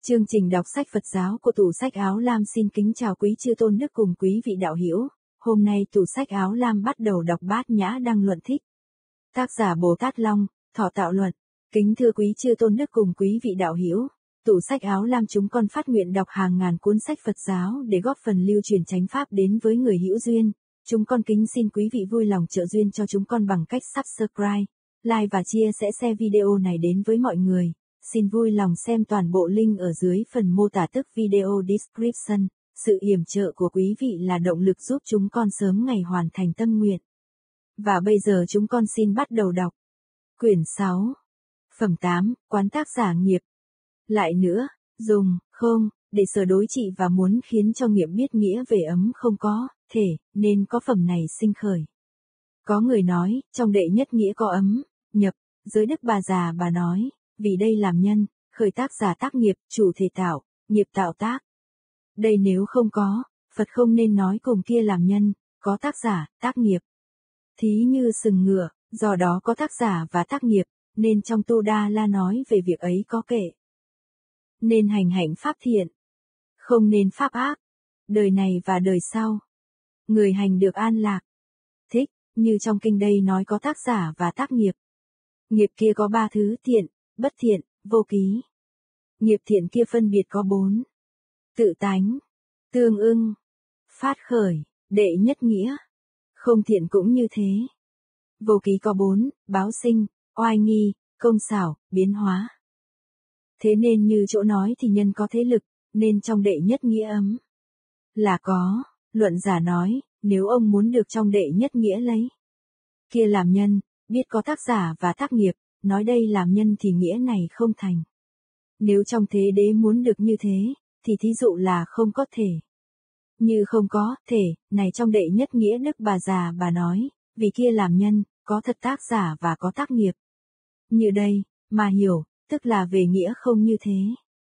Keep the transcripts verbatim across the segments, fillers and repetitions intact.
Chương trình đọc sách Phật giáo của tủ sách Áo Lam xin kính chào quý chư tôn đức cùng quý vị đạo hữu. Hôm nay tủ sách Áo Lam bắt đầu đọc Bát Nhã Đăng Luận Thích. Tác giả Bồ Tát Long, Thọ Tạo Luận. Kính thưa quý chư tôn đức cùng quý vị đạo hữu, tủ sách Áo Lam chúng con phát nguyện đọc hàng ngàn cuốn sách Phật giáo để góp phần lưu truyền chánh pháp đến với người hữu duyên. Chúng con kính xin quý vị vui lòng trợ duyên cho chúng con bằng cách subscribe, like và chia sẻ xe video này đến với mọi người. Xin vui lòng xem toàn bộ link ở dưới phần mô tả tức video description. Sự yểm trợ của quý vị là động lực giúp chúng con sớm ngày hoàn thành tâm nguyện. Và bây giờ chúng con xin bắt đầu đọc. Quyển sáu. Phẩm tám, Quán tác giả nghiệp. Lại nữa, dùng, không, để sở đối trị và muốn khiến cho nghiệp biết nghĩa về ấm không có, thể, nên có phẩm này sinh khởi. Có người nói, trong đệ nhất nghĩa có ấm, nhập, giới đức bà già bà nói, vì đây làm nhân, khởi tác giả tác nghiệp, chủ thể tạo, nghiệp tạo tác. Đây nếu không có, Phật không nên nói cùng kia làm nhân, có tác giả, tác nghiệp. Thí như sừng ngựa, do đó có tác giả và tác nghiệp, nên trong Tu Đa La nói về việc ấy có kệ. Nên hành hạnh pháp thiện, không nên pháp ác, đời này và đời sau. Người hành được an lạc. Thích, như trong kinh đây nói có tác giả và tác nghiệp. Nghiệp kia có ba thứ thiện, bất thiện, vô ký. Nghiệp thiện kia phân biệt có bốn. Tự tánh, tương ưng, phát khởi, đệ nhất nghĩa. Không thiện cũng như thế. Vô ký có bốn, báo sinh, oai nghi, công xảo, biến hóa. Thế nên như chỗ nói thì nhân có thế lực, nên trong đệ nhất nghĩa ấm là có. Luận giả nói, nếu ông muốn được trong đệ nhất nghĩa lấy kia làm nhân, biết có tác giả và tác nghiệp, nói đây làm nhân thì nghĩa này không thành. Nếu trong thế đế muốn được như thế, thì thí dụ là không có thể. Như không có thể, này trong đệ nhất nghĩa đức bà già bà nói, vì kia làm nhân, có thật tác giả và có tác nghiệp. Như đây, mà hiểu, tức là về nghĩa không như thế.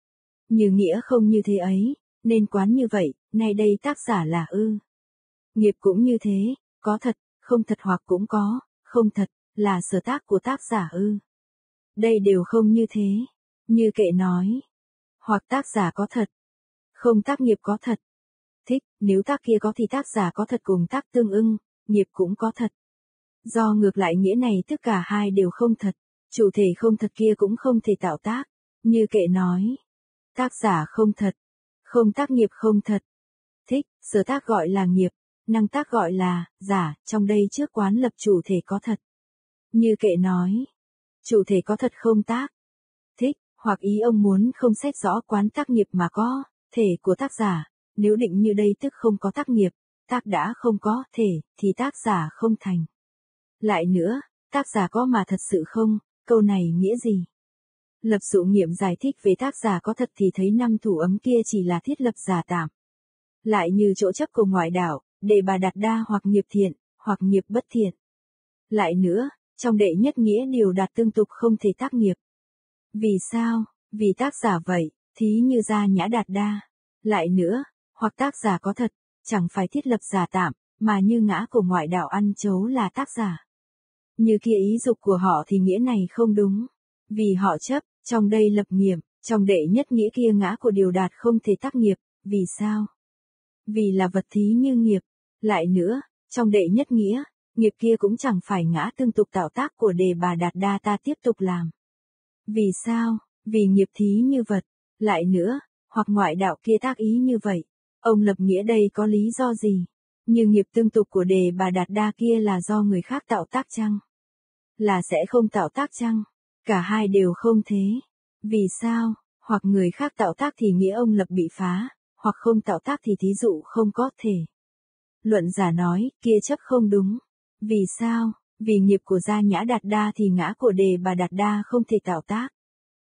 Như nghĩa không như thế ấy, nên quán như vậy, nay đây tác giả là ư. Nghiệp cũng như thế, có thật, không thật hoặc cũng có, không thật, là sở tác của tác giả ư. Đây đều không như thế. Như kệ nói, hoặc tác giả có thật, không tác nghiệp có thật. Thích, nếu tác kia có thì tác giả có thật cùng tác tương ưng, nghiệp cũng có thật. Do ngược lại nghĩa này tức cả hai đều không thật, chủ thể không thật kia cũng không thể tạo tác. Như kệ nói, tác giả không thật, không tác nghiệp không thật. Thích, sở tác gọi là nghiệp, năng tác gọi là giả, trong đây trước quán lập chủ thể có thật. Như kệ nói, chủ thể có thật không tác. Thích, hoặc ý ông muốn không xét rõ quán tác nghiệp mà có, thể của tác giả, nếu định như đây tức không có tác nghiệp, tác đã không có thể, thì tác giả không thành. Lại nữa, tác giả có mà thật sự không, câu này nghĩa gì? Lập dụ nghiệm giải thích về tác giả có thật thì thấy năm thủ ấm kia chỉ là thiết lập giả tạm. Lại như chỗ chấp của ngoại đạo, để bà đặt đa hoặc nghiệp thiện, hoặc nghiệp bất thiện. Lại nữa, trong đệ nhất nghĩa điều đạt tương tục không thể tác nghiệp. Vì sao? Vì tác giả vậy, thí như gia nhã đạt đa. Lại nữa, hoặc tác giả có thật, chẳng phải thiết lập giả tạm, mà như ngã của ngoại đạo ăn chấu là tác giả. Như kia ý dục của họ thì nghĩa này không đúng. Vì họ chấp, trong đây lập nghiệp, trong đệ nhất nghĩa kia ngã của điều đạt không thể tác nghiệp, vì sao? Vì là vật thí như nghiệp. Lại nữa, trong đệ nhất nghĩa, nghiệp kia cũng chẳng phải ngã tương tục tạo tác của đề bà đạt đa ta tiếp tục làm. Vì sao? Vì nghiệp thí như vật. Lại nữa, hoặc ngoại đạo kia tác ý như vậy. Ông lập nghĩa đây có lý do gì? Như nghiệp tương tục của đề bà đạt đa kia là do người khác tạo tác chăng? Là sẽ không tạo tác chăng? Cả hai đều không thế. Vì sao? Hoặc người khác tạo tác thì nghĩa ông lập bị phá, hoặc không tạo tác thì thí dụ không có thể. Luận giả nói, kia chấp không đúng. Vì sao? Vì nghiệp của gia nhã đạt đa thì ngã của đề bà đạt đa không thể tạo tác.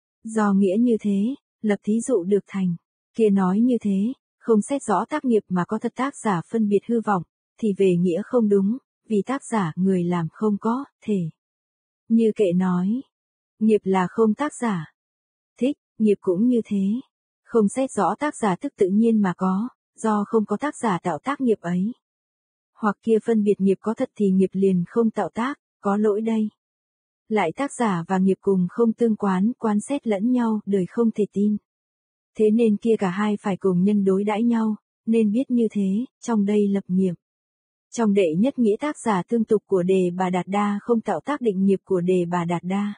Do nghĩa như thế, lập thí dụ được thành. Kia nói như thế, không xét rõ tác nghiệp mà có thật tác giả phân biệt hư vọng, thì về nghĩa không đúng, vì tác giả người làm không có, thể. Như kệ nói, nghiệp là không tác giả. Thích, nghiệp cũng như thế. Không xét rõ tác giả tức tự nhiên mà có, do không có tác giả tạo tác nghiệp ấy. Hoặc kia phân biệt nghiệp có thật thì nghiệp liền không tạo tác, có lỗi đây. Lại tác giả và nghiệp cùng không tương quán, quán xét lẫn nhau, đời không thể tin. Thế nên kia cả hai phải cùng nhân đối đãi nhau, nên biết như thế, trong đây lập nghiệp. Trong đệ nhất nghĩa tác giả tương tục của Đề Bà Đạt Đa không tạo tác định nghiệp của Đề Bà Đạt Đa.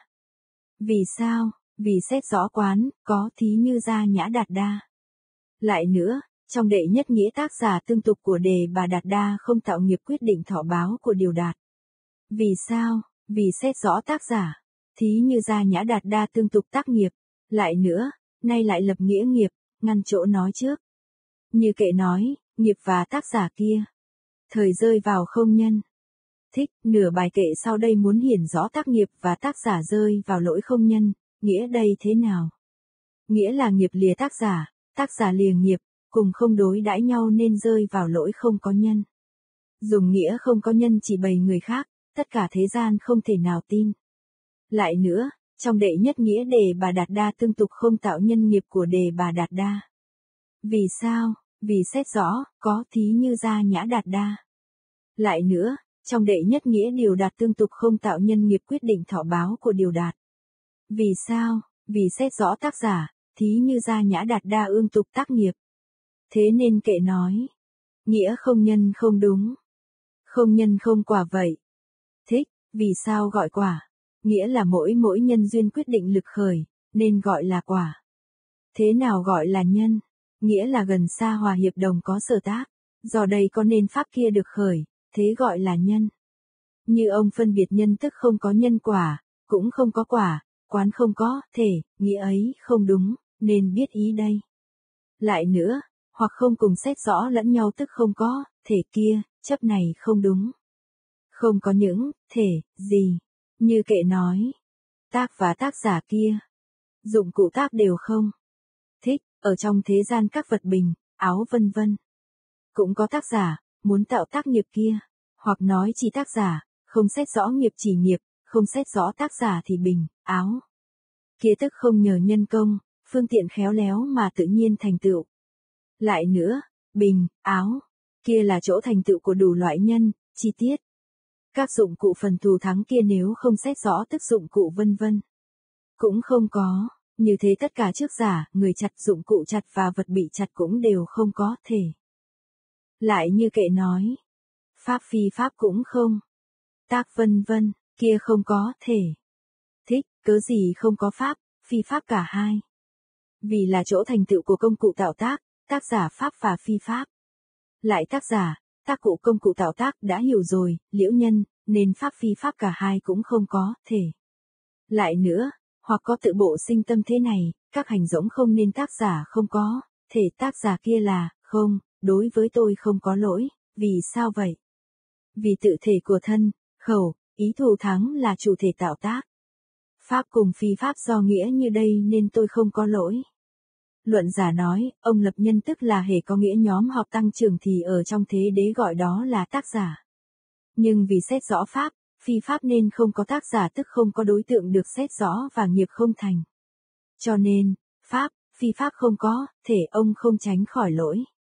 Vì sao? Vì xét rõ quán, có thí như Gia Nhã Đạt Đa. Lại nữa, trong đệ nhất nghĩa tác giả tương tục của Đề Bà Đạt Đa không tạo nghiệp quyết định thọ báo của Điều Đạt. Vì sao? Vì xét rõ tác giả, thí như Gia Nhã Đạt Đa tương tục tác nghiệp. Lại nữa, nay lại lập nghĩa nghiệp, ngăn chỗ nói trước. Như kệ nói, nghiệp và tác giả kia. Thời rơi vào không nhân. Thích, nửa bài kệ sau đây muốn hiển rõ tác nghiệp và tác giả rơi vào lỗi không nhân, nghĩa đây thế nào? Nghĩa là nghiệp lìa tác giả, tác giả lìa nghiệp, cùng không đối đãi nhau nên rơi vào lỗi không có nhân. Dùng nghĩa không có nhân chỉ bày người khác, tất cả thế gian không thể nào tin. Lại nữa, trong đệ nhất nghĩa Đề Bà Đạt Đa tương tục không tạo nhân nghiệp của Đề Bà Đạt Đa. Vì sao? Vì xét rõ, có thí như Gia Nhã Đạt Đa. Lại nữa, trong đệ nhất nghĩa Điều Đạt tương tục không tạo nhân nghiệp quyết định thọ báo của Điều Đạt. Vì sao? Vì xét rõ tác giả, thí như Gia Nhã Đạt Đa ương tục tác nghiệp. Thế nên kệ nói, nghĩa không nhân không đúng. Không nhân không quả vậy. Thích, vì sao gọi quả? Nghĩa là mỗi mỗi nhân duyên quyết định lực khởi, nên gọi là quả. Thế nào gọi là nhân? Nghĩa là gần xa hòa hiệp đồng có sở tác, do đây có nên pháp kia được khởi, thế gọi là nhân. Như ông phân biệt nhân tức không có nhân quả, cũng không có quả, quán không có thể, nghĩa ấy không đúng, nên biết ý đây. Lại nữa, hoặc không cùng xét rõ lẫn nhau tức không có, thể kia, chấp này không đúng. Không có những, thể, gì, như kệ nói. Tác và tác giả kia. Dụng cụ tác đều không. Thích, ở trong thế gian các vật bình, áo vân vân. Cũng có tác giả, muốn tạo tác nghiệp kia. Hoặc nói chỉ tác giả, không xét rõ nghiệp chỉ nghiệp, không xét rõ tác giả thì bình, áo. Kia tức không nhờ nhân công, phương tiện khéo léo mà tự nhiên thành tựu. Lại nữa, bình, áo, kia là chỗ thành tựu của đủ loại nhân, chi tiết. Các dụng cụ phần thù thắng kia nếu không xét rõ tức dụng cụ vân vân. Cũng không có, như thế tất cả trước giả, người chặt dụng cụ chặt và vật bị chặt cũng đều không có thể. Lại như kệ nói, pháp phi pháp cũng không. Tác vân vân, kia không có thể. Thích, cớ gì không có pháp, phi pháp cả hai. Vì là chỗ thành tựu của công cụ tạo tác, tác giả pháp và phi pháp. Lại tác giả, tác cụ công cụ tạo tác đã hiểu rồi, liễu nhân, nên pháp phi pháp cả hai cũng không có thể. Lại nữa, hoặc có tự bộ sinh tâm thế này, các hành giống không nên tác giả không có, thể tác giả kia là, không, đối với tôi không có lỗi, vì sao vậy? Vì tự thể của thân, khẩu, ý thù thắng là chủ thể tạo tác. Pháp cùng phi pháp do nghĩa như đây nên tôi không có lỗi. Luận giả nói, ông lập nhân tức là hề có nghĩa nhóm học tăng trưởng thì ở trong thế đế gọi đó là tác giả. Nhưng vì xét rõ pháp, phi pháp nên không có tác giả tức không có đối tượng được xét rõ và nghiệp không thành. Cho nên, pháp, phi pháp không có, thể ông không tránh khỏi lỗi.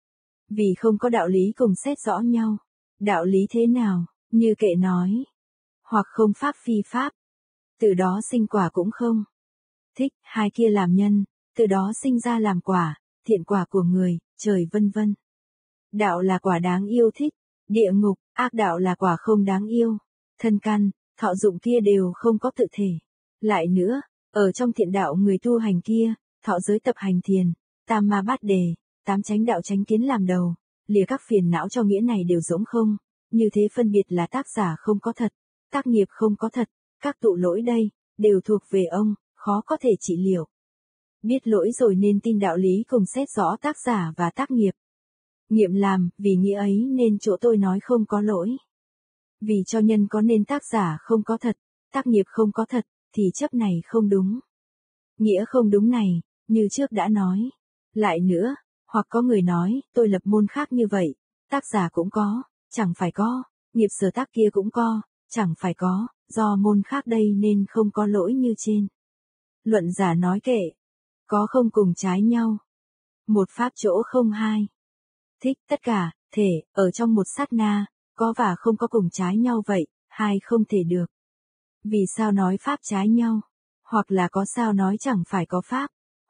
Vì không có đạo lý cùng xét rõ nhau. Đạo lý thế nào, như kệ nói. Hoặc không pháp phi pháp. Từ đó sinh quả cũng không. Thích, hai kia làm nhân, từ đó sinh ra làm quả, thiện quả của người, trời vân vân. Đạo là quả đáng yêu thích, địa ngục, ác đạo là quả không đáng yêu. Thân căn, thọ dụng kia đều không có tự thể. Lại nữa, ở trong thiện đạo người tu hành kia, thọ giới tập hành thiền, tam ma bát đề, tám chánh đạo chánh kiến làm đầu, lìa các phiền não cho nghĩa này đều giống không, như thế phân biệt là tác giả không có thật, tác nghiệp không có thật, các tụ lỗi đây, đều thuộc về ông, khó có thể trị liệu. Biết lỗi rồi nên tin đạo lý cùng xét rõ tác giả và tác nghiệp. Nghiệm làm, vì nghĩa ấy nên chỗ tôi nói không có lỗi. Vì cho nhân có nên tác giả không có thật, tác nghiệp không có thật, thì chấp này không đúng. Nghĩa không đúng này, như trước đã nói. Lại nữa, hoặc có người nói, tôi lập môn khác như vậy, tác giả cũng có, chẳng phải có, nghiệp sở tác kia cũng có, chẳng phải có, do môn khác đây nên không có lỗi như trên. Luận giả nói kệ, có không cùng trái nhau. Một pháp chỗ không hai. Thích tất cả, thể, ở trong một sát na, có và không có cùng trái nhau vậy, hai không thể được. Vì sao nói pháp trái nhau? Hoặc là có sao nói chẳng phải có pháp?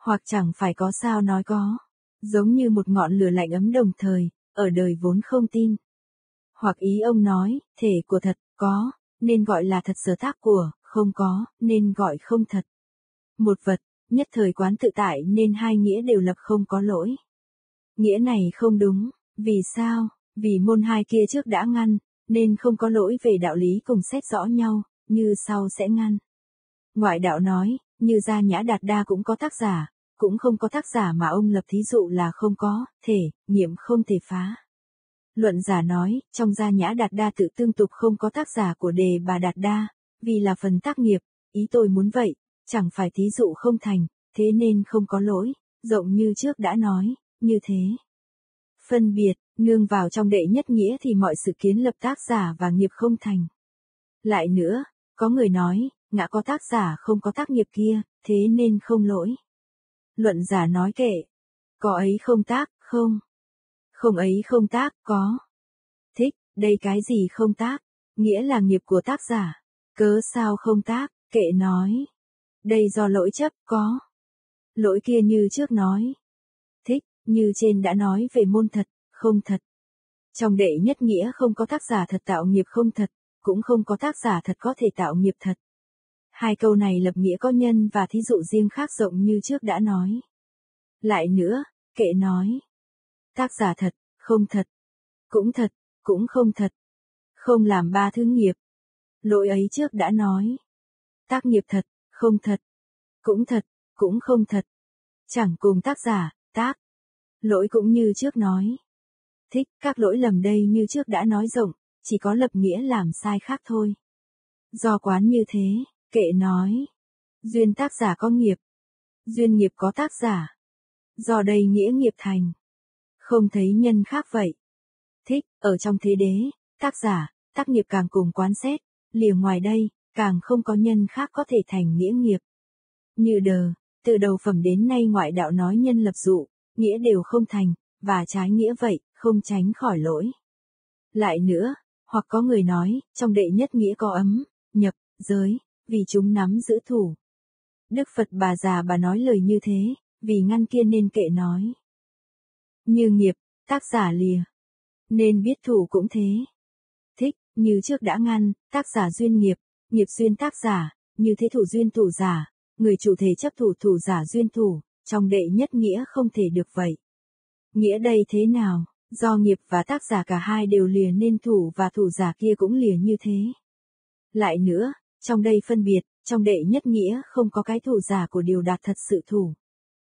Hoặc chẳng phải có sao nói có. Giống như một ngọn lửa lạnh ấm đồng thời, ở đời vốn không tin. Hoặc ý ông nói, thể của thật, có, nên gọi là thật sở tác của, không có, nên gọi không thật. Một vật, nhất thời quán tự tại nên hai nghĩa đều lập không có lỗi. Nghĩa này không đúng, vì sao? Vì môn hai kia trước đã ngăn, nên không có lỗi về đạo lý cùng xét rõ nhau, như sau sẽ ngăn. Ngoại đạo nói, như Gia Nhã Đạt Đa cũng có tác giả, cũng không có tác giả mà ông lập thí dụ là không có, thể, nghiệm không thể phá. Luận giả nói, trong Gia Nhã Đạt Đa tự tương tục không có tác giả của Đề Bà Đạt Đa, vì là phần tác nghiệp, ý tôi muốn vậy, chẳng phải thí dụ không thành, thế nên không có lỗi, rộng như trước đã nói, như thế. Phân biệt, nương vào trong đệ nhất nghĩa thì mọi sự kiến lập tác giả và nghiệp không thành. Lại nữa, có người nói, ngã có tác giả không có tác nghiệp kia, thế nên không lỗi. Luận giả nói kệ, có ấy không tác, không. Không ấy không tác, có. Thích, đây cái gì không tác, nghĩa là nghiệp của tác giả. Cớ sao không tác, kệ nói. Đây do lỗi chấp, có. Lỗi kia như trước nói. Thích, như trên đã nói về môn thật, không thật. Trong đệ nhất nghĩa không có tác giả thật tạo nghiệp không thật, cũng không có tác giả thật có thể tạo nghiệp thật. Hai câu này lập nghĩa có nhân và thí dụ riêng khác rộng như trước đã nói. Lại nữa, kệ nói. Tác giả thật, không thật. Cũng thật, cũng không thật. Không làm ba thứ nghiệp. Lỗi ấy trước đã nói. Tác nghiệp thật, không thật. Cũng thật, cũng không thật. Chẳng cùng tác giả, tác. Lỗi cũng như trước nói. Thích, các lỗi lầm đây như trước đã nói rộng, chỉ có lập nghĩa làm sai khác thôi. Do quán như thế, kệ nói. Duyên tác giả có nghiệp. Duyên nghiệp có tác giả. Do đây nghĩa nghiệp thành. Không thấy nhân khác vậy. Thích, ở trong thế đế, tác giả, tác nghiệp càng cùng quán xét, lìa ngoài đây, càng không có nhân khác có thể thành nghĩa nghiệp. Như đờ, từ đầu phẩm đến nay ngoại đạo nói nhân lập dụ, nghĩa đều không thành, và trái nghĩa vậy, không tránh khỏi lỗi. Lại nữa, hoặc có người nói, trong đệ nhất nghĩa có ấm, nhập, giới, vì chúng nắm giữ thủ. Đức Phật Bà Già Bà nói lời như thế, vì ngăn kia nên kệ nói. Như nghiệp, tác giả lìa. Nên biết thủ cũng thế. Thích, như trước đã ngăn, tác giả duyên nghiệp, nghiệp duyên tác giả, như thế thủ duyên thủ giả, người chủ thể chấp thủ thủ giả duyên thủ, trong đệ nhất nghĩa không thể được vậy. Nghĩa đây thế nào, do nghiệp và tác giả cả hai đều lìa nên thủ và thủ giả kia cũng lìa như thế. Lại nữa, trong đây phân biệt, trong đệ nhất nghĩa không có cái thủ giả của điều đạt thật sự thủ.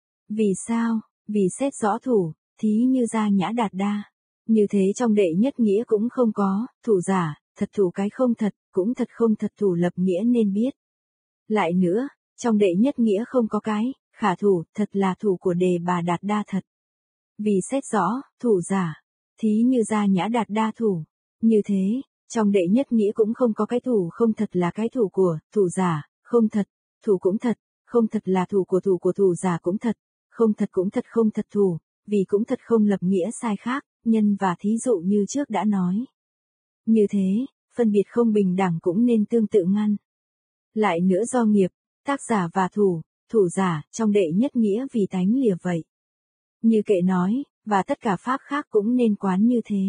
Vì sao? Vì xét rõ thủ, thí như Gia Nhã Đạt Đa. Như thế trong đệ nhất nghĩa cũng không có, thủ giả, thật thủ cái không thật, cũng thật không thật thủ lập nghĩa nên biết. Lại nữa, trong đệ nhất nghĩa không có cái, khả thủ, thật là thủ của Đề Bà Đạt Đa thật. Vì xét rõ, thủ giả, thí như Gia Nhã Đạt Đa thủ. Như thế, trong đệ nhất nghĩa cũng không có cái thủ không thật là cái thủ của, thủ giả, không thật, thủ cũng thật, không thật là thủ của thủ của thủ giả cũng thật, không thật cũng thật không thật thủ, vì cũng thật không lập nghĩa sai khác, nhân và thí dụ như trước đã nói. Như thế, phân biệt không bình đẳng cũng nên tương tự ngăn. Lại nữa do nghiệp, tác giả và thủ, thủ giả, trong đệ nhất nghĩa vì tánh lìa vậy. Như kệ nói, và tất cả pháp khác cũng nên quán như thế.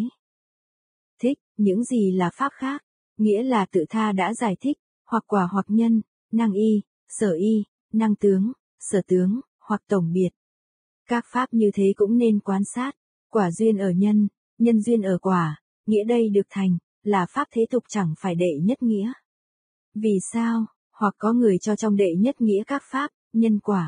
Thích, những gì là pháp khác, nghĩa là tự tha đã giải thích, hoặc quả hoặc nhân, năng y, sở y, năng tướng, sở tướng, hoặc tổng biệt. Các pháp như thế cũng nên quan sát, quả duyên ở nhân, nhân duyên ở quả, nghĩa đây được thành, là pháp thế tục chẳng phải đệ nhất nghĩa. Vì sao? Hoặc có người cho trong đệ nhất nghĩa các pháp, nhân quả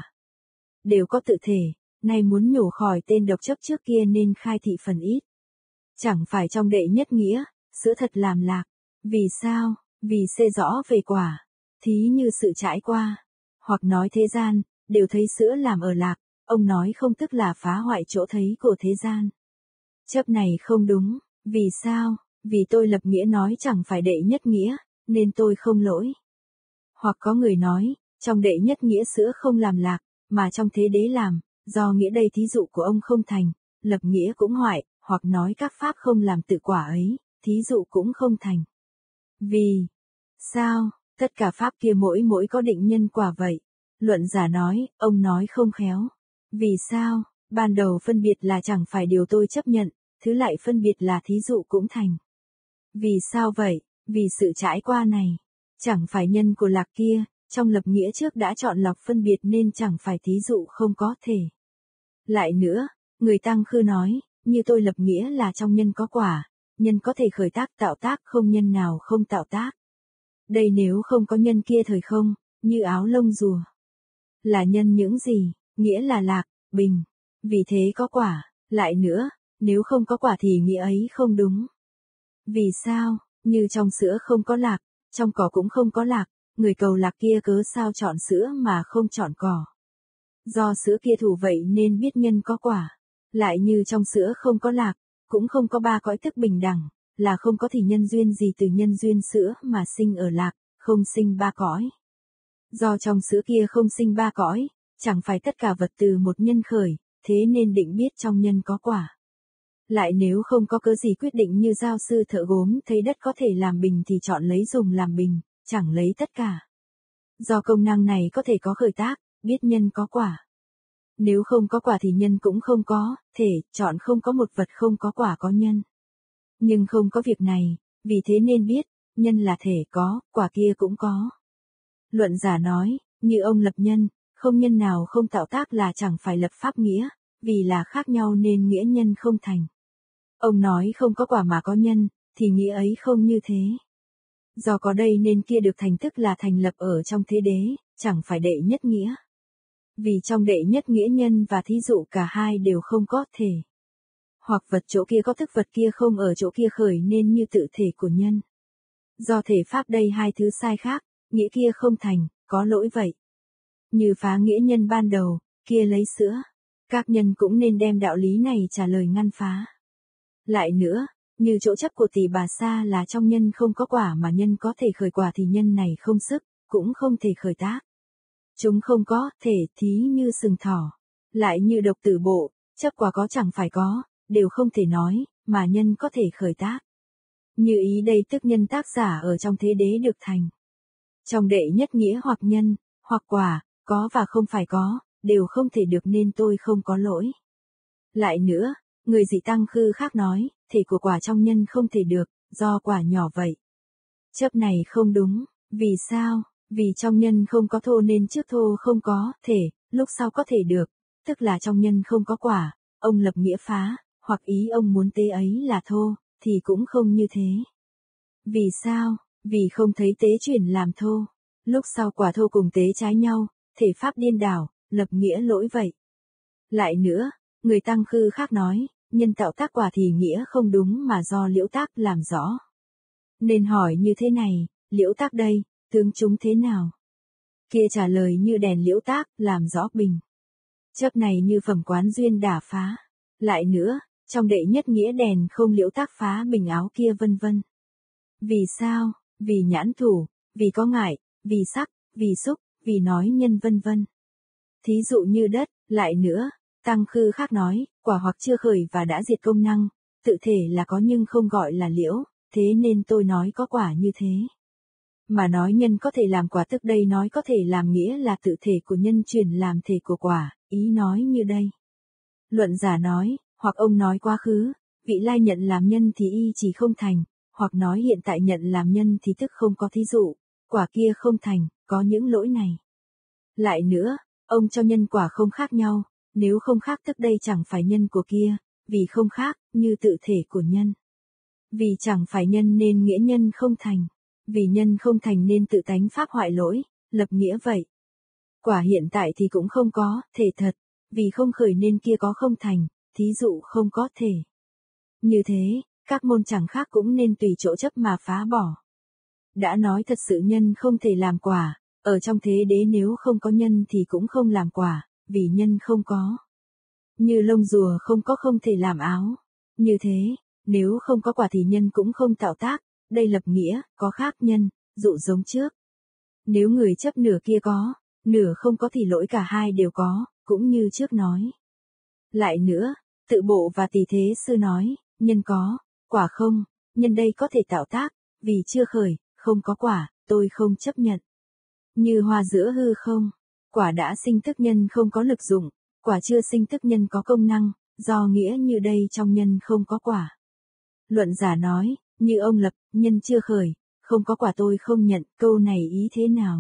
đều có tự thể, nay muốn nhổ khỏi tên độc chấp trước kia nên khai thị phần ít. Chẳng phải trong đệ nhất nghĩa, sữa thật làm lạc. Vì sao? Vì xê rõ về quả, thí như sự trải qua, hoặc nói thế gian, đều thấy sữa làm ở lạc, ông nói không tức là phá hoại chỗ thấy của thế gian. Chấp này không đúng, vì sao? Vì tôi lập nghĩa nói chẳng phải đệ nhất nghĩa, nên tôi không lỗi. Hoặc có người nói, trong đệ nhất nghĩa sữa không làm lạc, mà trong thế đế làm, do nghĩa đây thí dụ của ông không thành, lập nghĩa cũng hoại, hoặc nói các pháp không làm tự quả ấy, thí dụ cũng không thành. Vì sao? Tất cả pháp kia mỗi mỗi có định nhân quả vậy. Luận giả nói, ông nói không khéo. Vì sao? Ban đầu phân biệt là chẳng phải điều tôi chấp nhận, thứ lại phân biệt là thí dụ cũng thành. Vì sao vậy? Vì sự trải qua này. Chẳng phải nhân của lạc kia, trong lập nghĩa trước đã chọn lọc phân biệt nên chẳng phải thí dụ không có thể. Lại nữa, người Tăng Khư nói, như tôi lập nghĩa là trong nhân có quả, nhân có thể khởi tác tạo tác không nhân nào không tạo tác. Đây nếu không có nhân kia thời không, như áo lông rùa. Là nhân những gì, nghĩa là lạc, bình. Vì thế có quả, lại nữa, nếu không có quả thì nghĩa ấy không đúng. Vì sao, như trong sữa không có lạc, trong cỏ cũng không có lạc, người cầu lạc kia cớ sao chọn sữa mà không chọn cỏ. Do sữa kia thủ vậy nên biết nhân có quả. Lại như trong sữa không có lạc, cũng không có ba cõi tức bình đẳng, là không có thì nhân duyên gì từ nhân duyên sữa mà sinh ở lạc, không sinh ba cõi. Do trong sữa kia không sinh ba cõi, chẳng phải tất cả vật từ một nhân khởi, thế nên định biết trong nhân có quả. Lại nếu không có cớ gì quyết định như giáo sư thợ gốm thấy đất có thể làm bình thì chọn lấy dùng làm bình, chẳng lấy tất cả. Do công năng này có thể có khởi tác, biết nhân có quả. Nếu không có quả thì nhân cũng không có, thể, chọn không có một vật không có quả có nhân. Nhưng không có việc này, vì thế nên biết, nhân là thể có, quả kia cũng có. Luận giả nói, như ông lập nhân, không nhân nào không tạo tác là chẳng phải lập pháp nghĩa, vì là khác nhau nên nghĩa nhân không thành. Ông nói không có quả mà có nhân, thì nghĩa ấy không như thế. Do có đây nên kia được thành tức là thành lập ở trong thế đế, chẳng phải đệ nhất nghĩa. Vì trong đệ nhất nghĩa nhân và thí dụ cả hai đều không có thể. Hoặc vật chỗ kia có tức vật kia không ở chỗ kia khởi nên như tự thể của nhân. Do thể pháp đây hai thứ sai khác, nghĩa kia không thành, có lỗi vậy. Như phá nghĩa nhân ban đầu, kia lấy sữa. Các nhân cũng nên đem đạo lý này trả lời ngăn phá. Lại nữa, như chỗ chấp của tỷ bà sa là trong nhân không có quả mà nhân có thể khởi quả thì nhân này không sức, cũng không thể khởi tác. Chúng không có thể thí như sừng thỏ. Lại như độc tử bộ, chấp quả có chẳng phải có, đều không thể nói, mà nhân có thể khởi tác. Như ý đây tức nhân tác giả ở trong thế đế được thành. Trong đệ nhất nghĩa hoặc nhân, hoặc quả, có và không phải có, đều không thể được nên tôi không có lỗi. Lại nữa, người dị Tăng Khư khác nói, thể của quả trong nhân không thể được, do quả nhỏ vậy. Chấp này không đúng, vì sao? Vì trong nhân không có thô nên trước thô không có thể, lúc sau có thể được, tức là trong nhân không có quả, ông lập nghĩa phá, hoặc ý ông muốn tế ấy là thô, thì cũng không như thế. Vì sao? Vì không thấy tế chuyển làm thô, lúc sau quả thô cùng tế trái nhau, thể pháp điên đảo, lập nghĩa lỗi vậy. Lại nữa, người Tăng Khư khác nói, nhân tạo tác quả thì nghĩa không đúng mà do liễu tác làm rõ. Nên hỏi như thế này, liễu tác đây, tướng chúng thế nào? Kia trả lời như đèn liễu tác, làm rõ bình. Chấp này như phẩm quán duyên đả phá. Lại nữa, trong đệ nhất nghĩa đèn không liễu tác phá bình áo kia vân vân. Vì sao? Vì nhãn thủ, vì có ngại, vì sắc, vì xúc, vì nói nhân vân vân. Thí dụ như đất, lại nữa, Tăng Khư khác nói, quả hoặc chưa khởi và đã diệt công năng, tự thể là có nhưng không gọi là liễu, thế nên tôi nói có quả như thế. Mà nói nhân có thể làm quả tức đây nói có thể làm nghĩa là tự thể của nhân chuyển làm thể của quả, ý nói như đây. Luận giả nói, hoặc ông nói quá khứ, vị lai nhận làm nhân thì y chỉ không thành, hoặc nói hiện tại nhận làm nhân thì tức không có thí dụ, quả kia không thành, có những lỗi này. Lại nữa, ông cho nhân quả không khác nhau, nếu không khác tức đây chẳng phải nhân của kia, vì không khác, như tự thể của nhân. Vì chẳng phải nhân nên nghĩa nhân không thành. Vì nhân không thành nên tự tánh pháp hoại lỗi, lập nghĩa vậy. Quả hiện tại thì cũng không có, thể thật, vì không khởi nên kia có không thành, thí dụ không có thể. Như thế, các môn chẳng khác cũng nên tùy chỗ chấp mà phá bỏ. Đã nói thật sự nhân không thể làm quả, ở trong thế đế nếu không có nhân thì cũng không làm quả, vì nhân không có. Như lông rùa không có không thể làm áo. Như thế, nếu không có quả thì nhân cũng không tạo tác. Đây lập nghĩa, có khác nhân, dụ giống trước. Nếu người chấp nửa kia có, nửa không có thì lỗi cả hai đều có, cũng như trước nói. Lại nữa, tự bộ và tỷ thế sư nói, nhân có, quả không, nhân đây có thể tạo tác, vì chưa khởi, không có quả, tôi không chấp nhận. Như hoa giữa hư không, quả đã sinh tức nhân không có lực dụng, Quả chưa sinh tức nhân có công năng, do nghĩa như đây trong nhân không có quả. Luận giả nói, như ông lập, nhân chưa khởi, không có quả tôi không nhận, câu này ý thế nào?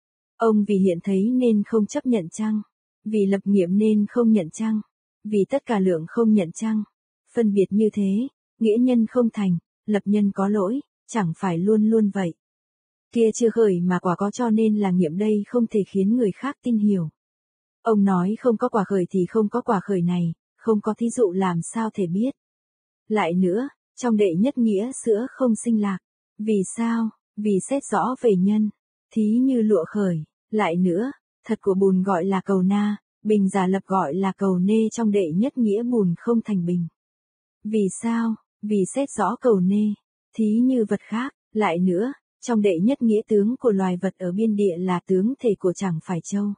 Ông vì hiện thấy nên không chấp nhận chăng? Vì lập nghiệm nên không nhận chăng? Vì tất cả lượng không nhận chăng? Phân biệt như thế, nghĩa nhân không thành, lập nhân có lỗi, chẳng phải luôn luôn vậy. Kia chưa khởi mà quả có cho nên là nghiệm đây không thể khiến người khác tin hiểu. Ông nói không có quả khởi thì không có quả khởi này, không có thí dụ làm sao thể biết. Lại nữa, trong đệ nhất nghĩa sữa không sinh lạc. Vì sao? Vì xét rõ về nhân. Thí như lụa khởi. Lại nữa, thật của bùn gọi là cầu na, bình giả lập gọi là cầu nê trong đệ nhất nghĩa bùn không thành bình. Vì sao? Vì xét rõ cầu nê. Thí như vật khác. Lại nữa, trong đệ nhất nghĩa tướng của loài vật ở biên địa là tướng thể của chẳng phải châu.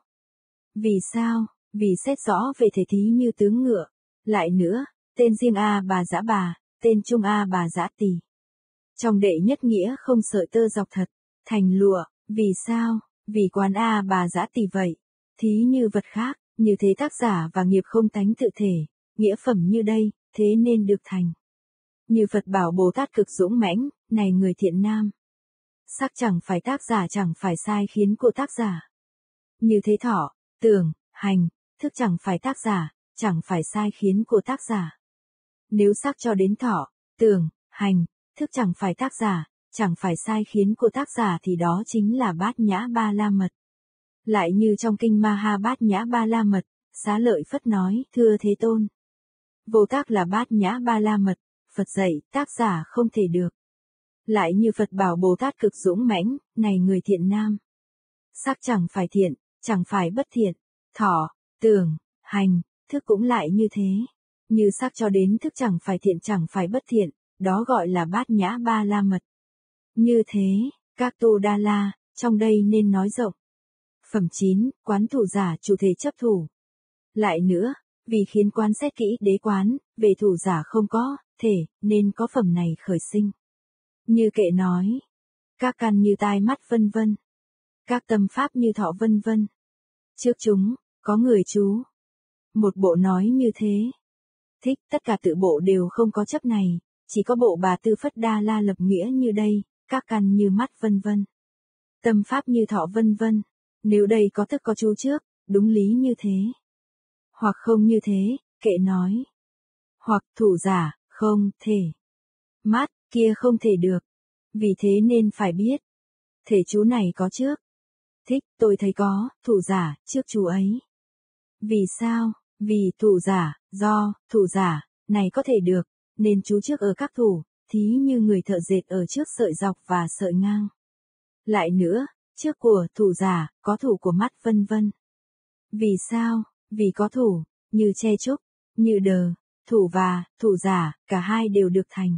Vì sao? Vì xét rõ về thể thí như tướng ngựa. Lại nữa, tên riêng A bà dã bà, tên chung A bà dã tỳ. Trong đệ nhất nghĩa không sợi tơ dọc thật, thành lụa. Vì sao? Vì quán A bà dã tỳ vậy. Thí như vật khác, như thế tác giả và nghiệp không tánh tự thể, nghĩa phẩm như đây, thế nên được thành. Như Phật bảo Bồ Tát cực dũng mãnh, này người thiện nam. Sắc chẳng phải tác giả chẳng phải sai khiến của tác giả. Như thế thọ, tưởng, hành, thức chẳng phải tác giả, chẳng phải sai khiến của tác giả. Nếu sắc cho đến thọ, tưởng, hành, thức chẳng phải tác giả, chẳng phải sai khiến của tác giả thì đó chính là bát nhã ba la mật. Lại như trong kinh Maha Bát Nhã Ba La Mật, Xá Lợi Phất nói, thưa Thế Tôn. Vô tác là bát nhã ba la mật, Phật dạy, tác giả không thể được. Lại như Phật bảo Bồ Tát cực dũng mãnh, này người thiện nam. Sắc chẳng phải thiện, chẳng phải bất thiện, thọ, tưởng, hành, thức cũng lại như thế. Như sắc cho đến thức chẳng phải thiện chẳng phải bất thiện, đó gọi là bát nhã ba la mật. Như thế, các tu đa la, trong đây nên nói rộng. Phẩm chín, quán thủ giả chủ thể chấp thủ. Lại nữa, vì khiến quan xét kỹ đế quán, về thủ giả không có, thể, nên có phẩm này khởi sinh. Như kệ nói, các căn như tai mắt vân vân, các tâm pháp như thọ vân vân. Trước chúng, có người chú. Một bộ nói như thế. Thích, tất cả tự bộ đều không có chấp này, chỉ có bộ bà Tư Phất Đa La lập nghĩa như đây, các căn như mắt vân vân. Tâm pháp như thọ vân vân. Nếu đây có thức có chú trước, đúng lý như thế. Hoặc không như thế, kệ nói. Hoặc thủ giả, không thể. Mắt, kia không thể được. Vì thế nên phải biết. Thể chú này có trước. Thích, tôi thấy có, thủ giả, trước chú ấy. Vì sao? Vì thủ giả, do, thủ giả, này có thể được, nên chú trước ở các thủ, thí như người thợ dệt ở trước sợi dọc và sợi ngang. Lại nữa, trước của thủ giả, có thủ của mắt vân vân. Vì sao? Vì có thủ, như che trúc, như đờ, thủ và, thủ giả, cả hai đều được thành.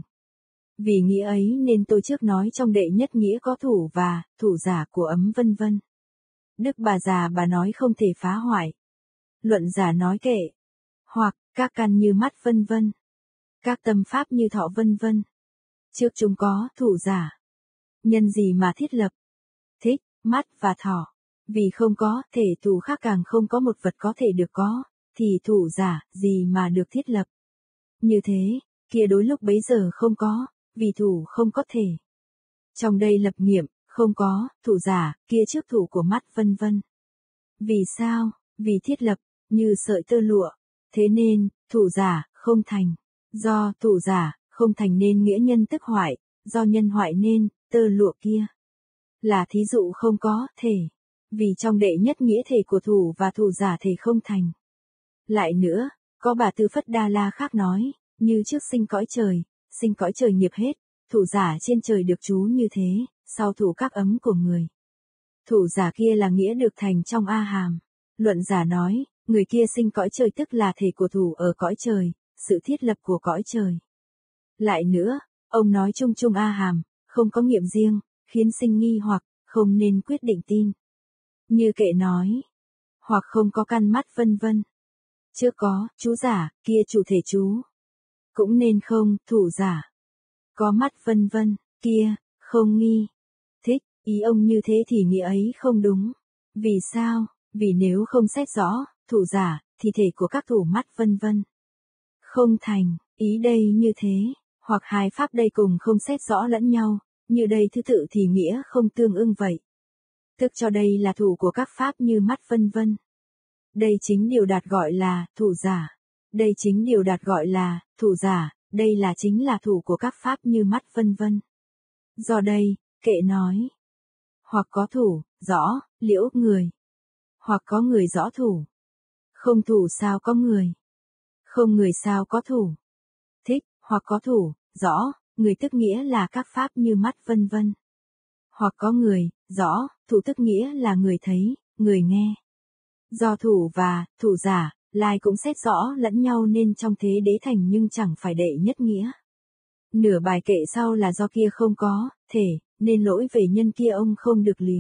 Vì nghĩa ấy nên tôi trước nói trong đệ nhất nghĩa có thủ và, thủ giả của ấm vân vân. Đức Bà Già bà nói không thể phá hoại. Luận giả nói kệ. Hoặc, các căn như mắt vân vân. Các tâm pháp như thọ vân vân. Trước chúng có, thủ giả. Nhân gì mà thiết lập? Thích, mắt và thọ. Vì không có, thể thủ khác càng không có một vật có thể được có, thì thủ giả, gì mà được thiết lập. Như thế, kia đối lúc bấy giờ không có, vì thủ không có thể. Trong đây lập nghiệm, không có, thủ giả, kia trước thủ của mắt vân vân. Vì sao? Vì thiết lập, như sợi tơ lụa. Thế nên, thủ giả, không thành. Do thủ giả, không thành nên nghĩa nhân tức hoại, do nhân hoại nên, tơ lụa kia. Là thí dụ không có, thể. Vì trong đệ nhất nghĩa thể của thủ và thủ giả thể không thành. Lại nữa, có bà Tư Phất Đa La khác nói, như trước sinh cõi trời, sinh cõi trời nghiệp hết, thủ giả trên trời được trú như thế, sau thủ các ấm của người. Thủ giả kia là nghĩa được thành trong A Hàm. Luận giả nói, người kia sinh cõi trời tức là thể của thủ ở cõi trời, sự thiết lập của cõi trời. Lại nữa, ông nói chung chung A Hàm, không có nghiệm riêng, khiến sinh nghi hoặc, không nên quyết định tin. Như kệ nói, hoặc không có căn mắt vân vân. Trước có, chú giả, kia chủ thể chú. Cũng nên không, thủ giả. Có mắt vân vân, kia, không nghi. Thích, ý ông như thế thì nghĩa ấy không đúng. Vì sao? Vì nếu không xét rõ, thủ giả, thì thể của các thủ mắt vân vân. Không thành, ý đây như thế, hoặc hai pháp đây cùng không xét rõ lẫn nhau, như đây thứ tự thì nghĩa không tương ưng vậy. Tức cho đây là thủ của các pháp như mắt vân vân. Đây chính điều đạt gọi là thủ giả. Đây chính điều đạt gọi là thủ giả, đây là chính là thủ của các pháp như mắt vân vân. Do đây, kệ nói, hoặc có thủ, rõ, liễu người, hoặc có người rõ thủ. Không thủ sao có người, không người sao có thủ. Thích, hoặc có thủ, rõ, người tức nghĩa là các pháp như mắt vân vân. Hoặc có người, rõ, thủ tức nghĩa là người thấy, người nghe. Do thủ và thủ giả, lai cũng xét rõ lẫn nhau nên trong thế đế thành nhưng chẳng phải đệ nhất nghĩa. Nửa bài kệ sau là do kia không có, thể, nên lỗi về nhân kia ông không được lìa.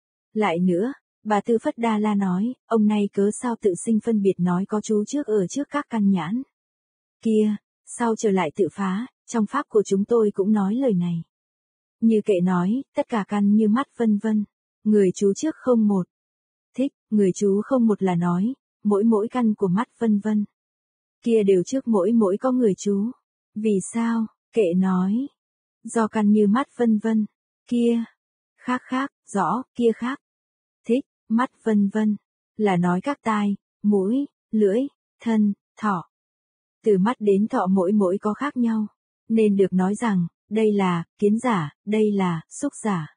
Lại nữa, bà Tư Phất Đa La nói, ông này cớ sao tự sinh phân biệt nói có chú trước ở trước các căn nhãn. Kia, sau trở lại tự phá, trong pháp của chúng tôi cũng nói lời này. Như kệ nói, tất cả căn như mắt vân vân, người chú trước không một. Thích, người chú không một là nói, mỗi mỗi căn của mắt vân vân. Kia đều trước mỗi mỗi có người chú. Vì sao, kệ nói, do căn như mắt vân vân, kia, khác khác, rõ, kia khác. Thích, mắt vân vân, là nói các tai, mũi, lưỡi, thân, thọ. Từ mắt đến thọ mỗi mỗi có khác nhau, nên được nói rằng, đây là, kiến giả, đây là, xúc giả.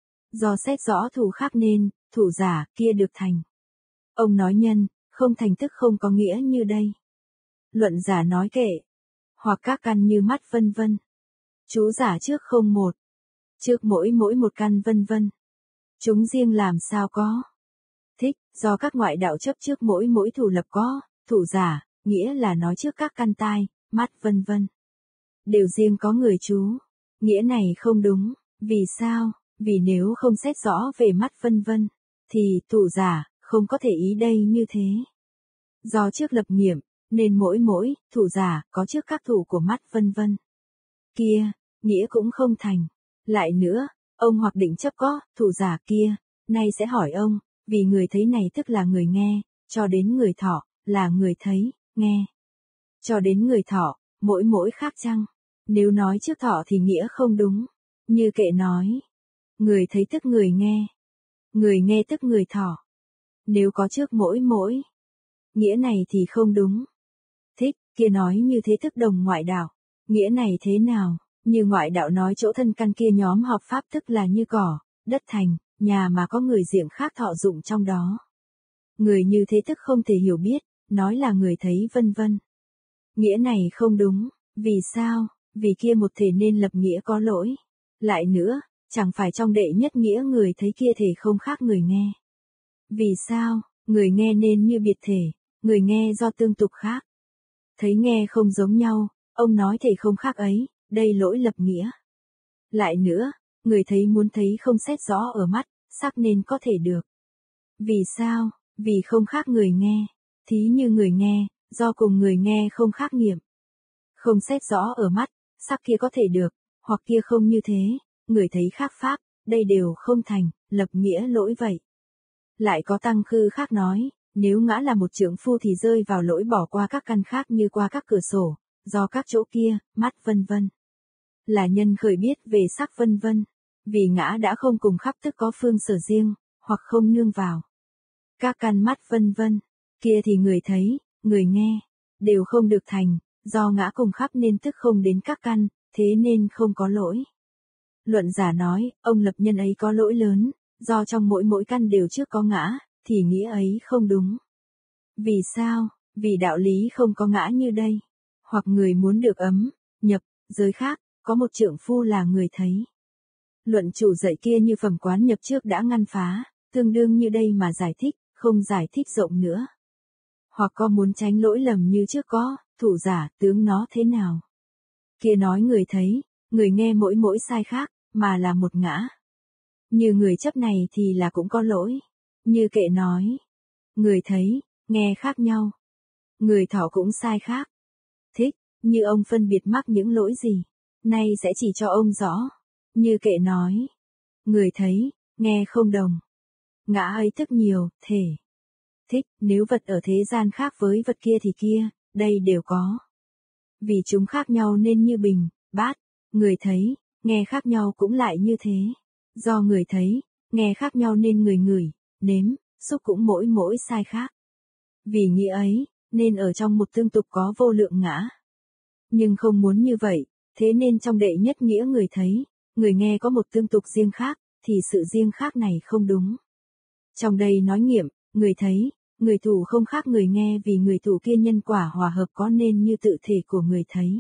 Do xét rõ thủ khác nên, thủ giả, kia được thành. Ông nói nhân, không thành tức không có nghĩa như đây. Luận giả nói kệ, hoặc các căn như mắt vân vân. Chú giả trước không một, trước mỗi mỗi một căn vân vân. Chúng riêng làm sao có. Thích, do các ngoại đạo chấp trước mỗi mỗi thủ lập có, thủ giả, nghĩa là nói trước các căn tai, mắt vân vân. Đều riêng có người chú, nghĩa này không đúng, vì sao, vì nếu không xét rõ về mắt vân vân, thì thủ giả, không có thể ý đây như thế. Do trước lập nghiệm, nên mỗi mỗi, thủ giả, có trước các thủ của mắt vân vân. Kia, nghĩa cũng không thành. Lại nữa, ông hoặc định chấp có, thủ giả kia, nay sẽ hỏi ông, vì người thấy này tức là người nghe, cho đến người thọ, là người thấy, nghe. Cho đến người thọ, mỗi mỗi khác chăng? Nếu nói trước thọ thì nghĩa không đúng. Như kệ nói, người thấy tức người nghe, người nghe tức người thọ. Nếu có trước mỗi mỗi, nghĩa này thì không đúng. Thích, kia nói như thế tức đồng ngoại đạo, nghĩa này thế nào? Như ngoại đạo nói chỗ thân căn kia nhóm học pháp tức là như cỏ, đất thành, nhà mà có người diệm khác thọ dụng trong đó. Người như thế tức không thể hiểu biết, nói là người thấy vân vân. Nghĩa này không đúng, vì sao? Vì kia một thể nên lập nghĩa có lỗi. Lại nữa, chẳng phải trong đệ nhất nghĩa người thấy kia thể không khác người nghe. Vì sao? Người nghe nên như biệt thể, người nghe do tương tục khác. Thấy nghe không giống nhau, ông nói thể không khác ấy, đây lỗi lập nghĩa. Lại nữa, người thấy muốn thấy không xét rõ ở mắt, sắc nên có thể được. Vì sao? Vì không khác người nghe, thí như người nghe, do cùng người nghe không khác nghiệm. Không xét rõ ở mắt, sắc kia có thể được, hoặc kia không như thế, người thấy khác pháp, đây đều không thành, lập nghĩa lỗi vậy. Lại có tăng khư khác nói, nếu ngã là một trượng phu thì rơi vào lỗi bỏ qua các căn khác như qua các cửa sổ, do các chỗ kia, mắt vân vân. Là nhân khởi biết về sắc vân vân, vì ngã đã không cùng khắp tức có phương sở riêng, hoặc không nương vào. Các căn mắt vân vân, kia thì người thấy, người nghe, đều không được thành, do ngã cùng khắp nên tức không đến các căn, thế nên không có lỗi. Luận giả nói, ông lập nhân ấy có lỗi lớn, do trong mỗi mỗi căn đều trước có ngã, thì nghĩa ấy không đúng. Vì sao? Vì đạo lý không có ngã như đây. Hoặc người muốn được ấm, nhập, giới khác, có một trượng phu là người thấy. Luận chủ dạy kia như phẩm quán nhập trước đã ngăn phá, tương đương như đây mà giải thích, không giải thích rộng nữa. Hoặc có muốn tránh lỗi lầm như trước có, thủ giả, tướng nó thế nào? Kia nói người thấy, người nghe mỗi mỗi sai khác, mà là một ngã. Như người chấp này thì là cũng có lỗi. Như kệ nói, người thấy, nghe khác nhau. Người thọ cũng sai khác. Thích, như ông phân biệt mắc những lỗi gì, nay sẽ chỉ cho ông rõ. Như kệ nói, người thấy, nghe không đồng. Ngã ấy tức nhiều, thể. Thích, nếu vật ở thế gian khác với vật kia thì kia, đây đều có. Vì chúng khác nhau nên như bình, bát, người thấy, nghe khác nhau cũng lại như thế. Do người thấy, nghe khác nhau nên người ngửi, nếm, xúc cũng mỗi mỗi sai khác. Vì nghĩa ấy, nên ở trong một tương tục có vô lượng ngã. Nhưng không muốn như vậy, thế nên trong đệ nhất nghĩa người thấy, người nghe có một tương tục riêng khác, thì sự riêng khác này không đúng. Trong đây nói nghiệm, người thấy, người thủ không khác người nghe vì người thủ kia nhân quả hòa hợp có nên như tự thể của người thấy.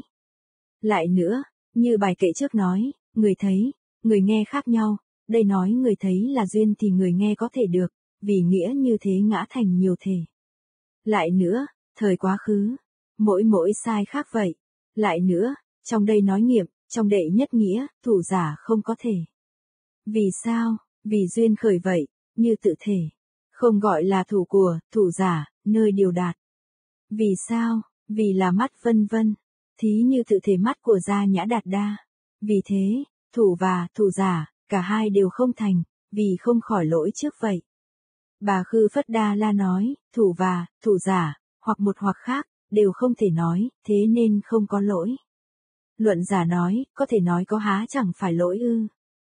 Lại nữa, như bài kệ trước nói, người thấy, người nghe khác nhau, đây nói người thấy là duyên thì người nghe có thể được, vì nghĩa như thế ngã thành nhiều thể. Lại nữa, thời quá khứ, mỗi mỗi sai khác vậy. Lại nữa, trong đây nói nghiệm, trong đệ nhất nghĩa, thủ giả không có thể. Vì sao? Vì duyên khởi vậy, như tự thể. Không gọi là thủ của, thủ giả, nơi điều đạt. Vì sao? Vì là mắt vân vân. Thí như tự thể mắt của Gia Nhã Đạt Đa. Vì thế, thủ và thủ giả, cả hai đều không thành, vì không khỏi lỗi trước vậy. Bà Khư Phất Đa La nói, thủ và, thủ giả, hoặc một hoặc khác, đều không thể nói, thế nên không có lỗi. Luận giả nói, có thể nói có há chẳng phải lỗi ư.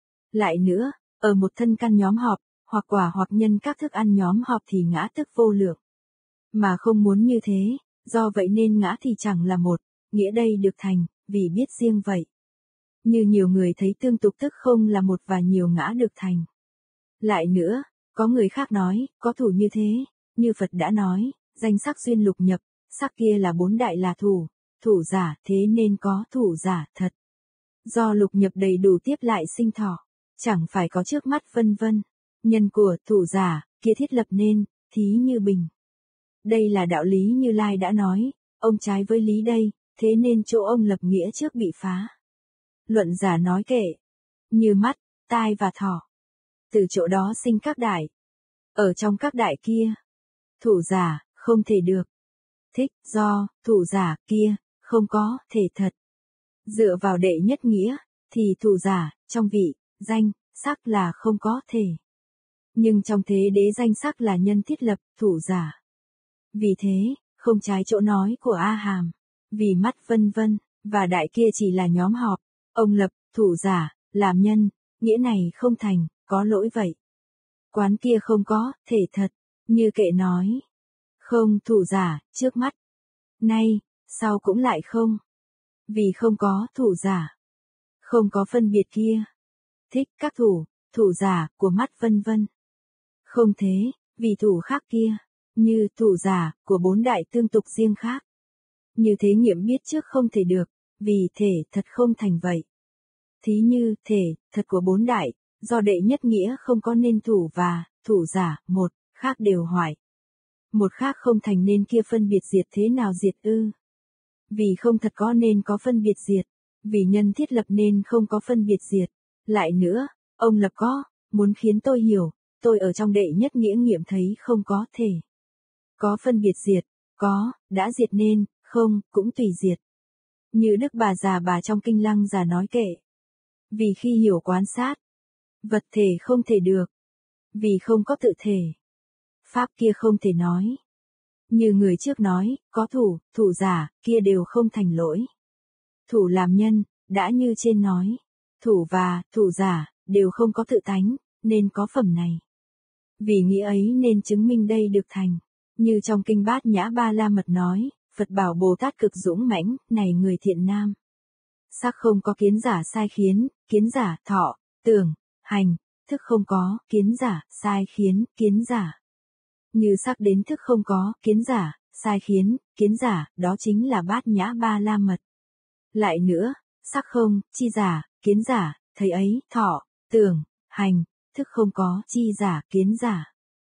Lại nữa, ở một thân căn nhóm họp, hoặc quả hoặc nhân các thức ăn nhóm họp thì ngã tức vô lượng. Mà không muốn như thế, do vậy nên ngã thì chẳng là một, nghĩa đây được thành, vì biết riêng vậy. Như nhiều người thấy tương tục tức không là một và nhiều ngã được thành. Lại nữa, có người khác nói, có thủ như thế, như Phật đã nói, danh sắc duyên lục nhập, sắc kia là bốn đại là thủ, thủ giả thế nên có thủ giả thật. Do lục nhập đầy đủ tiếp lại sinh thọ, chẳng phải có trước mắt vân vân, nhân của thủ giả, kia thiết lập nên, thí như bình. Đây là đạo lý Như Lai đã nói, ông trái với lý đây, thế nên chỗ ông lập nghĩa trước bị phá. Luận giả nói kệ, như mắt, tai và thọ. Từ chỗ đó sinh các đại. Ở trong các đại kia, thủ giả, không thể được. Thích, do, thủ giả, kia, không có, thể thật. Dựa vào đệ nhất nghĩa, thì thủ giả, trong vị, danh, sắc là không có thể. Nhưng trong thế đế danh sắc là nhân thiết lập, thủ giả. Vì thế, không trái chỗ nói của A Hàm. Vì mắt vân vân, và đại kia chỉ là nhóm họp. Ông lập, thủ giả, làm nhân, nghĩa này không thành, có lỗi vậy. Quán kia không có, thể thật, như kệ nói. Không thủ giả, trước mắt. Nay, sau cũng lại không. Vì không có thủ giả. Không có phân biệt kia. Thích các thủ, thủ giả, của mắt vân vân. Không thế, vì thủ khác kia, như thủ giả, của bốn đại tương tục riêng khác. Như thế nghiệm biết trước không thể được, vì thể thật không thành vậy. Thí như, thể, thật của bốn đại, do đệ nhất nghĩa không có nên thủ và, thủ giả, một, khác đều hoại. Một khác không thành nên kia phân biệt diệt thế nào diệt ư? Vì không thật có nên có phân biệt diệt, vì nhân thiết lập nên không có phân biệt diệt. Lại nữa, ông lập có, muốn khiến tôi hiểu, tôi ở trong đệ nhất nghĩa nghiệm thấy không có thể. Có phân biệt diệt, có, đã diệt nên, không, cũng tùy diệt. Như Đức Bà Già Bà trong Kinh Lăng Già nói kệ. Vì khi hiểu quán sát, vật thể không thể được. Vì không có tự thể. Pháp kia không thể nói. Như người trước nói, có thủ, thủ giả, kia đều không thành lỗi. Thủ làm nhân, đã như trên nói. Thủ và, thủ giả, đều không có tự tánh, nên có phẩm này. Vì nghĩa ấy nên chứng minh đây được thành. Như trong Kinh Bát Nhã Ba La Mật nói, Phật bảo Bồ Tát cực dũng mãnh, này người thiện nam. Sắc không có kiến giả sai khiến, kiến giả, thọ, tưởng, hành, thức không có, kiến giả, sai khiến, kiến giả. Như sắc đến thức không có, kiến giả, sai khiến, kiến giả, đó chính là Bát Nhã Ba La Mật. Lại nữa, sắc không, chi giả, kiến giả, thấy ấy, thọ, tưởng, hành, thức không có, chi giả, kiến giả.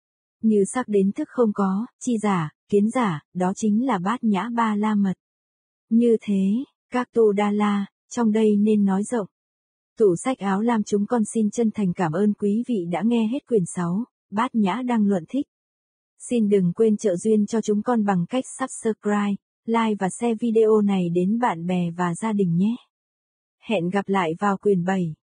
Như sắc đến thức không có, chi giả, kiến giả, đó chính là Bát Nhã Ba La Mật. Như thế, các tu đa la, trong đây nên nói rộng. Tủ sách áo lam chúng con xin chân thành cảm ơn quý vị đã nghe hết quyển sáu, Bát Nhã Đăng Luận Thích. Xin đừng quên trợ duyên cho chúng con bằng cách subscribe, like và share video này đến bạn bè và gia đình nhé. Hẹn gặp lại vào quyển bảy.